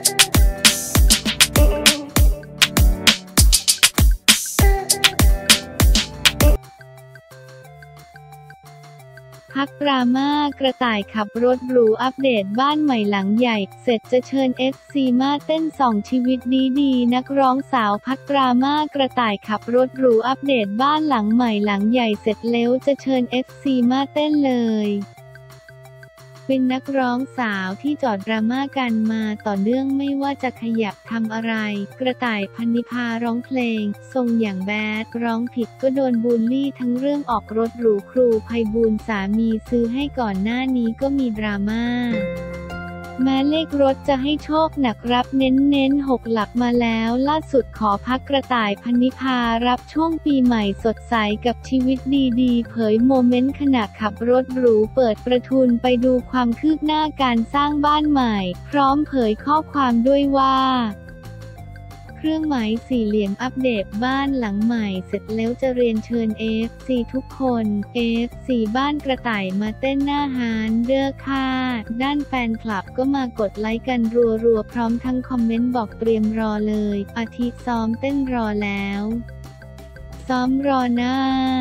พักดราม่ากระต่ายขับรถหรูอัปเดตบ้านใหม่หลังใหญ่เสร็จจะเชิญ FC มาเต้นส่องชีวิตดีๆนักร้องสาวพักดราม่ากระต่ายขับรถหรูอัปเดตบ้านหลังใหม่หลังใหญ่เสร็จแล้วจะเชิญ FC มาเต้นเลยเป็นนักร้องสาวที่จอดดราม่ากันมาต่อเนื่องไม่ว่าจะขยับทำอะไรกระต่ายพันนิพาร้องเพลงทรงอย่างแบดร้องผิดก็โดนบูลลี่ทั้งเรื่องออกรถหรูครูไพบูลย์สามีซื้อให้ก่อนหน้านี้ก็มีดราม่าแม้เลขรถจะให้โชคหนักรับเน้น6 หลักมาแล้วล่าสุดขอพักกระต่ายพันนิพารับช่วงปีใหม่สดใสกับชีวิตดีๆเผยโมเมนต์ขณะขับรถหรูเปิดประทุนไปดูความคืบหน้าการสร้างบ้านใหม่พร้อมเผยข้อความด้วยว่าเครื่องหมายสี่เหลี่ยมอัปเดตบ้านหลังใหม่เสร็จแล้วจะเรียนเชิญ FC ทุกคน FC บ้านกระต่ายมาเต้นหน้าฮานเด้อค่ะด้านแฟนคลับก็มากดไลค์กันรัวๆพร้อมทั้งคอมเมนต์บอกเตรียมรอเลยอาทิซ้อมเต้นรอแล้วซ้อมรอหน้า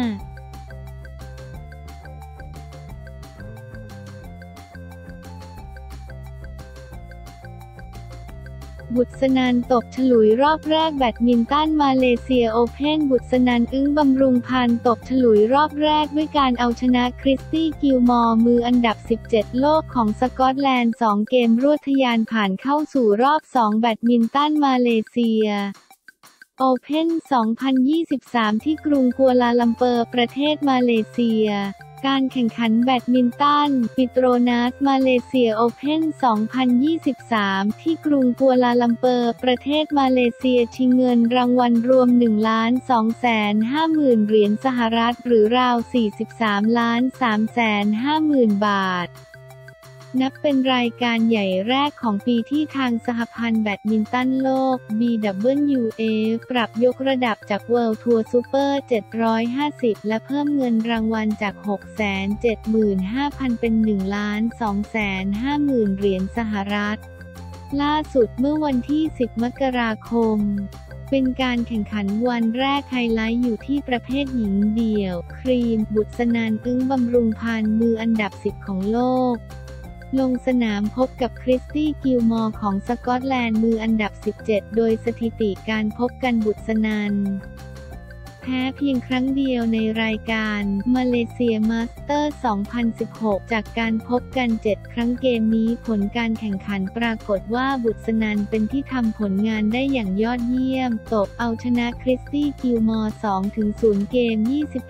บุษนันท์ตบฉลุยรอบแรกแบดมินตันมาเลเซียโอเพ่นบุษนันท์อึ้งบำรุงพันธ์ตบฉลุยรอบแรกด้วยการเอาชนะคริสตี้กิลมอร์มืออันดับ17โลกของสกอตแลนด์2 เกมรวดทะยานผ่านเข้าสู่รอบ2แบดมินตันมาเลเซียโอเพ่น2023ที่กรุงกัวลาลัมเปอร์ประเทศมาเลเซียการแข่งขันแบดมินตันปิโตรนัสมาเลเซียโอเพ่น2023ที่กรุงกัวลาลัมเปอร์ประเทศมาเลเซียชิงเงินรางวัลรวม 1,250,000 เหรียญสหรัฐหรือราว 43,350,000 บาทนับเป็นรายการใหญ่แรกของปีที่ทางสหพันธ์แบดมินตันโลก BWF ปรับยกระดับจาก World Tour Super 750และเพิ่มเงินรางวัลจาก 675,000 เป็น 1,250,000 เหรียญสหรัฐล่าสุดเมื่อวันที่10 มกราคมเป็นการแข่งขันวันแรกไฮไลท์อยู่ที่ประเภทหญิงเดี่ยวครีมบุษนันท์อึ้งบำรุงพันธ์มืออันดับ10ของโลกลงสนามพบกับคริสตี้กิลมอร์ของสกอตแลนด์มืออันดับ17โดยสถิติการพบกันบุษนันท์แพ้เพียงครั้งเดียวในรายการมาเลเซียมาสเตอร์ 2016 จากการพบกัน7 ครั้งเกมนี้ผลการแข่งขันปรากฏว่าบุษนันท์เป็นที่ทำผลงานได้อย่างยอดเยี่ยมตบเอาชนะคริสตี้กิลมอร์ 2-0 เกม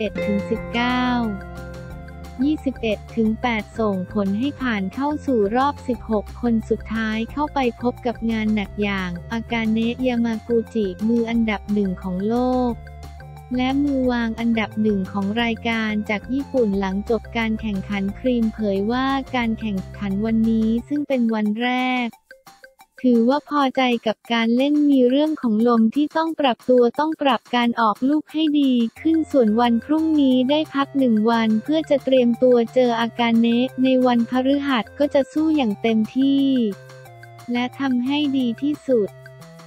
21-1921-8 ส่งผลให้ผ่านเข้าสู่รอบ16 คนสุดท้ายเข้าไปพบกับงานหนักอย่างอากาเนะยามากุจิมืออันดับ1ของโลกและมือวางอันดับ1ของรายการจากญี่ปุ่นหลังจบการแข่งขันครีมเผยว่าการแข่งขันวันนี้ซึ่งเป็นวันแรกถือว่าพอใจกับการเล่นมีเรื่องของลมที่ต้องปรับตัวต้องปรับการออกลูกให้ดีขึ้นส่วนวันพรุ่งนี้ได้พัก1 วันเพื่อจะเตรียมตัวเจออากาเนะในวันพฤหัสก็จะสู้อย่างเต็มที่และทำให้ดีที่สุด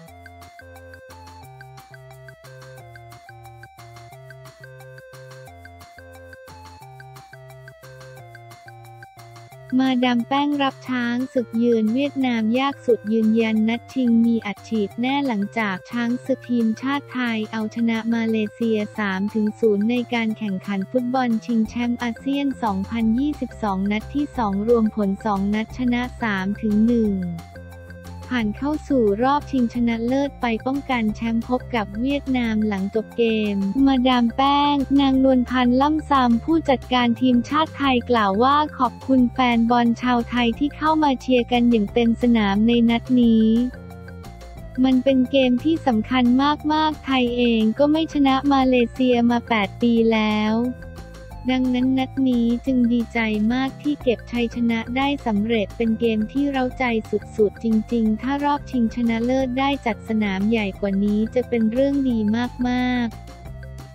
มาดามแป้งรับช้างศึกเยือนเวียดนามยากสุดยืนยันนัดชิงมีอัดฉีดแน่หลังจากช้างศึกทีมชาติไทยเอาชนะมาเลเซีย 3-0 ในการแข่งขันฟุตบอลชิงแชมป์อาเซียน 2022 นัดที่ 2 รวมผล 2 นัดชนะ 3-1 ผ่านเข้าสู่รอบชิงชนะเลิศไปป้องกันแชมป์พบกับเวียดนามหลังจบเกมมาดามแป้งนางนวลพันธ์ล่ำซำผู้จัดการทีมชาติไทยกล่าวว่าขอบคุณแฟนบอลชาวไทยที่เข้ามาเชียร์กันอย่างเต็มสนามในนัดนี้มันเป็นเกมที่สำคัญมากๆไทยเองก็ไม่ชนะมาเลเซียมา8 ปีแล้วดังนั้นนัดนี้จึงดีใจมากที่เก็บชัยชนะได้สำเร็จเป็นเกมที่เร้าใจสุดๆจริงๆถ้ารอบชิงชนะเลิศได้จัดสนามใหญ่กว่านี้จะเป็นเรื่องดีมากๆ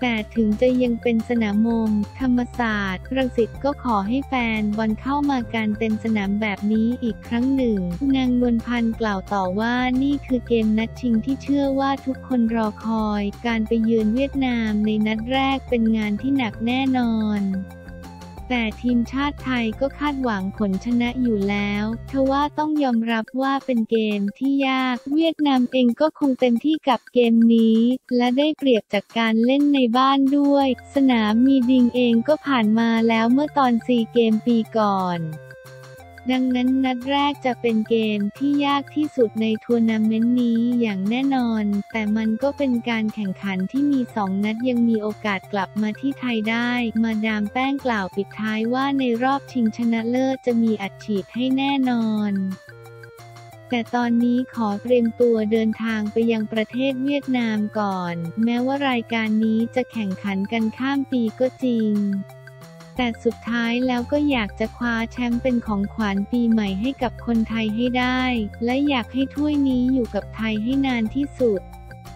แต่ถึงจะยังเป็นสนามมงธรรมศาสตร์รังสิตก็ขอให้แฟนบอลเข้ามากันเต็มสนามแบบนี้อีกครั้งหนึ่งนางนวลพันธ์กล่าวต่อว่านี่คือเกมนัดชิงที่เชื่อว่าทุกคนรอคอยการไปเยือนเวียดนามในนัดแรกเป็นงานที่หนักแน่นอนแต่ทีมชาติไทยก็คาดหวังผลชนะอยู่แล้วทว่าต้องยอมรับว่าเป็นเกมที่ยากเวียดนามเองก็คงเต็มที่กับเกมนี้และได้เปรียบจากการเล่นในบ้านด้วยสนามมีดิงเองก็ผ่านมาแล้วเมื่อตอนซีเกมปีก่อนดังนั้นนัดแรกจะเป็นเกมที่ยากที่สุดในทัวร์นาเมนต์นี้อย่างแน่นอนแต่มันก็เป็นการแข่งขันที่มี2 นัดยังมีโอกาสกลับมาที่ไทยได้มาดามแป้งกล่าวปิดท้ายว่าในรอบชิงชนะเลิศจะมีอัดฉีดให้แน่นอนแต่ตอนนี้ขอเตรียมตัวเดินทางไปยังประเทศเวียดนามก่อนแม้ว่ารายการนี้จะแข่งขันกันข้ามปีก็จริงแต่สุดท้ายแล้วก็อยากจะคว้าแชมป์เป็นของขวัญปีใหม่ให้กับคนไทยให้ได้และอยากให้ถ้วยนี้อยู่กับไทยให้นานที่สุด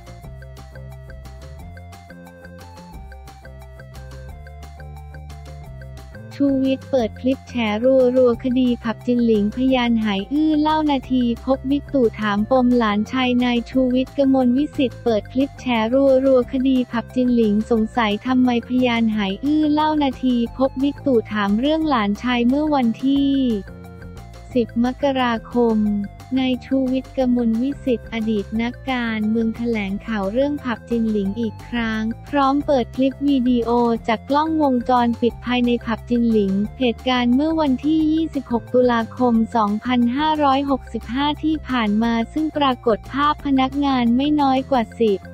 ชูวิทย์เปิดคลิปแฉรัวคดีผับจินหลิงพยานหายอื้อเล่านาทีพบบิ๊กตู่ถามปมหลานชายนายชูวิทย์กมลวิสิทธิ์เปิดคลิปแฉรัวคดีผับจินหลิงสงสัยทำไมพยานหายอื้อเล่านาทีพบบิ๊กตู่ถามเรื่องหลานชายเมื่อวันที่10 มกราคมนายชูวิทย์กมลวิสิทธิ์อดีตนักการเมืองแถลงข่าวเรื่องผับจินหลิงอีกครั้งพร้อมเปิดคลิปวิดีโอจากกล้องวงจรปิดภายในผับจินหลิงเหตุการณ์เมื่อวันที่ 26 ตุลาคม 2565 ที่ผ่านมาซึ่งปรากฏภาพพนักงานไม่น้อยกว่า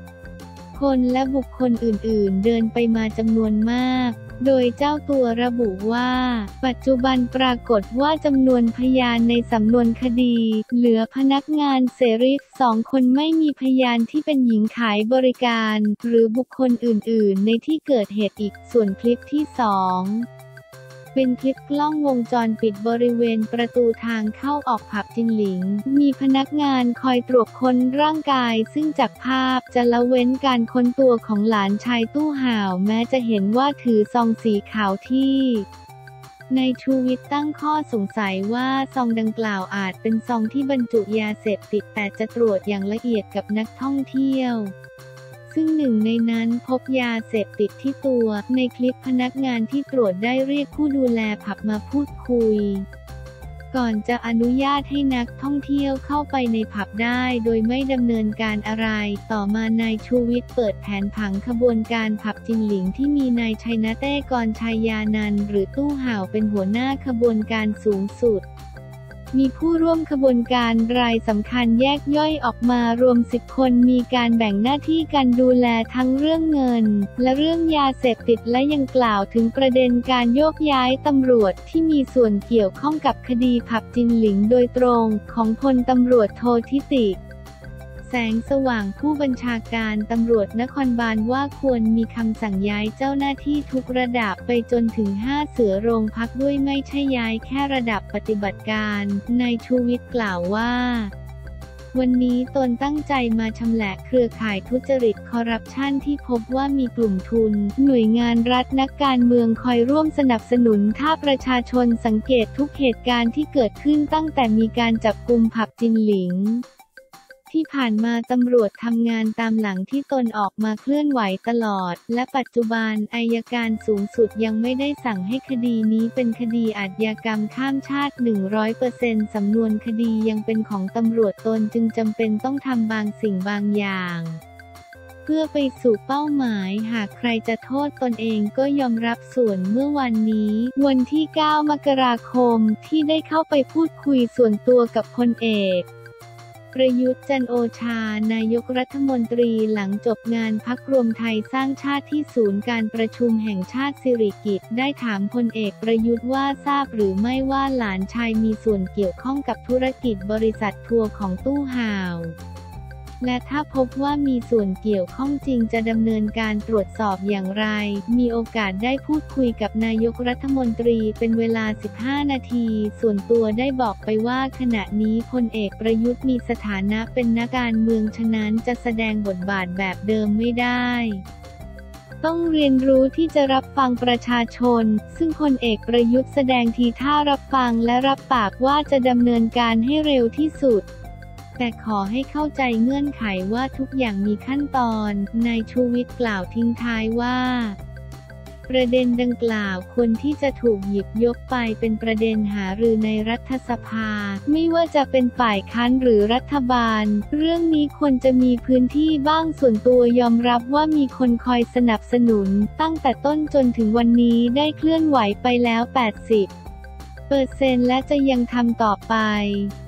10 คนและบุคคลอื่นๆเดินไปมาจำนวนมากโดยเจ้าตัวระบุว่าปัจจุบันปรากฏว่าจำนวนพยานในสำนวนคดีเหลือพนักงานเสรี2 คนไม่มีพยานที่เป็นหญิงขายบริการหรือบุคคลอื่นๆในที่เกิดเหตุอีกส่วนคลิปที่2เป็นคลิปกล้องวงจรปิดบริเวณประตูทางเข้าออกผับจินหลิงมีพนักงานคอยตรวจค้นร่างกายซึ่งจากภาพจะละเว้นการค้นตัวของหลานชายตู้ห่าวแม้จะเห็นว่าถือซองสีขาวที่นายชูวิทย์ตั้งข้อสงสัยว่าซองดังกล่าวอาจเป็นซองที่บรรจุยาเสพติดแต่จะตรวจอย่างละเอียดกับนักท่องเที่ยวซึ่งหนึ่งในนั้นพบยาเสพติดที่ตัวในคลิปพนักงานที่ตรวจได้เรียกผู้ดูแลผับมาพูดคุยก่อนจะอนุญาตให้นักท่องเที่ยวเข้าไปในผับได้โดยไม่ดำเนินการอะไรต่อมานายชูวิทย์เปิดแผนผังขบวนการผับจินหลิงที่มีนายชัยนะเต้กรชัยยานันท์หรือตู้ห่าวเป็นหัวหน้าขบวนการสูงสุดมีผู้ร่วมขบวนการรายสำคัญแยกย่อยออกมารวม10 คนมีการแบ่งหน้าที่การดูแลทั้งเรื่องเงินและเรื่องยาเสพติดและยังกล่าวถึงประเด็นการโยกย้ายตำรวจที่มีส่วนเกี่ยวข้องกับคดีผับจินหลิงโดยตรงของพลตำรวจโทธิติแสงสว่างผู้บัญชาการตำรวจนครบาลว่าควรมีคำสั่งย้ายเจ้าหน้าที่ทุกระดับไปจนถึง5 เสือโรงพักด้วยไม่ใช่ย้ายแค่ระดับปฏิบัติการนายชูวิทย์กล่าวว่าวันนี้ตนตั้งใจมาชำแหละเครือข่ายทุจริตคอร์รัปชันที่พบว่ามีกลุ่มทุนหน่วยงานรัฐนักการเมืองคอยร่วมสนับสนุนถ้าประชาชนสังเกตทุกเหตุการณ์ที่เกิดขึ้นตั้งแต่มีการจับกุมผับจินหลิงที่ผ่านมาตำรวจทำงานตามหลังที่ตนออกมาเคลื่อนไหวตลอดและปัจจุบันอัยการสูงสุดยังไม่ได้สั่งให้คดีนี้เป็นคดีอาชญากรรมข้ามชาติ 100% สำนวนคดียังเป็นของตำรวจตนจึงจำเป็นต้องทำบางสิ่งบางอย่างเพื่อไปสู่เป้าหมายหากใครจะโทษตนเองก็ยอมรับส่วนเมื่อวันนี้วันที่ 9 มกราคมที่ได้เข้าไปพูดคุยส่วนตัวกับพลเอกประยุทธ์จันทร์โอชานายกรัฐมนตรีหลังจบงานพรรครวมไทยสร้างชาติที่ศูนย์การประชุมแห่งชาติสิริกิติ์ได้ถามพลเอกประยุทธ์ว่าทราบหรือไม่ว่าหลานชายมีส่วนเกี่ยวข้องกับธุรกิจบริษัททัวร์ของตู้ห่าวและถ้าพบว่ามีส่วนเกี่ยวข้องจริงจะดำเนินการตรวจสอบอย่างไรมีโอกาสได้พูดคุยกับนายกรัฐมนตรีเป็นเวลา15 นาทีส่วนตัวได้บอกไปว่าขณะนี้พลเอกประยุทธ์มีสถานะเป็นนักการเมืองฉะนั้นจะแสดงบทบาทแบบเดิมไม่ได้ต้องเรียนรู้ที่จะรับฟังประชาชนซึ่งพลเอกประยุทธ์แสดงทีท่ารับฟังและรับปากว่าจะดำเนินการให้เร็วที่สุดแต่ขอให้เข้าใจเงื่อนไขว่าทุกอย่างมีขั้นตอนนายชูวิทย์กล่าวทิ้งท้ายว่าประเด็นดังกล่าวควรที่จะถูกหยิบยกไปเป็นประเด็นหารือในรัฐสภาไม่ว่าจะเป็นฝ่ายค้านหรือรัฐบาลเรื่องนี้ควรจะมีพื้นที่บ้างส่วนตัวยอมรับว่ามีคนคอยสนับสนุนตั้งแต่ต้นจนถึงวันนี้ได้เคลื่อนไหวไปแล้ว 80%และจะยังทำต่อไป